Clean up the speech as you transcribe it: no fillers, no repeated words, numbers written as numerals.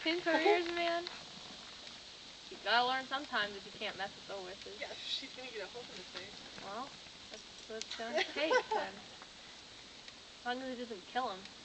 pin careers, man. You gotta learn sometime that you can't mess with the horses. Yeah, she's gonna get a hook in the face. Well, that's what it's gonna take then. As long as it doesn't kill him.